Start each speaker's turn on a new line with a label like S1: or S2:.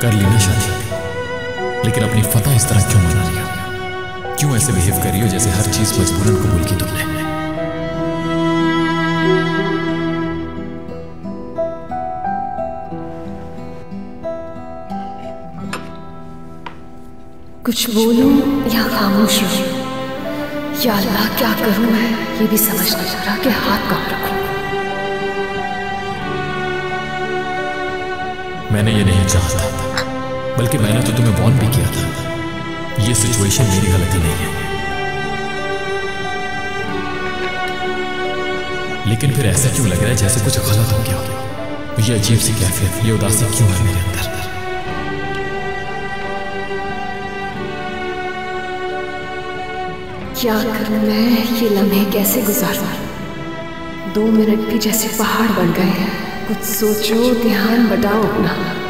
S1: कर ली ना शादी, लेकिन अपनी फतह इस तरह क्यों मना लिया? क्यों ऐसे बिहेव कर रही हो जैसे हर चीज मजबूरन कबूल की तुमने?
S2: कुछ बोलूं या खामोश रहूं? या अल्लाह, क्या करूं मैं ये भी समझ नहीं आ रहा कि हाथ कहाँ रखूं।
S1: मैंने ये नहीं चाहा था, बल्कि मैंने तो तुम्हें वॉर्न भी किया था। ये सिचुएशन मेरी गलती नहीं है, लेकिन फिर ऐसा क्यों लग रहा है जैसे कुछ गलत हो गया हो? ये अजीब सी कैफियत, ये उदासी क्यों है मेरे अंदर?
S2: क्या करूं मैं, ये लम्हे कैसे गुजारूं? 2 मिनट भी जैसे पहाड़ बन गए हैं। कुछ सोचो, ध्यान बटाओ अपना।